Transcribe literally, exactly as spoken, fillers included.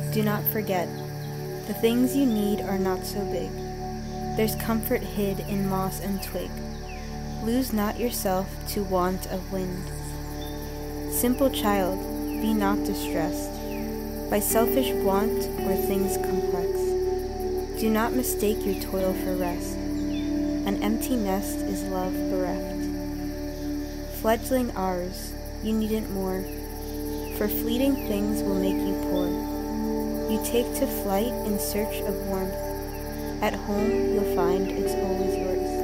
Do not forget, the things you need are not so big. There's comfort hid in moss and twig. Lose not yourself to want of wind. Simple child, be not distressed by selfish want or things complex. Do not mistake your toil for rest. An empty nest is love bereft. Fledgling ours, you needn't more, for fleeting things will make you poor. You take to flight in search of warmth. At home you'll find it's always yours.